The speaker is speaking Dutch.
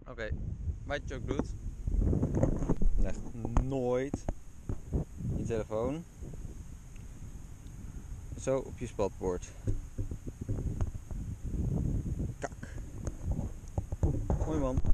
Oké, wat je ook doet, leg nooit je telefoon zo op je spelbord. Kak. Mooi man.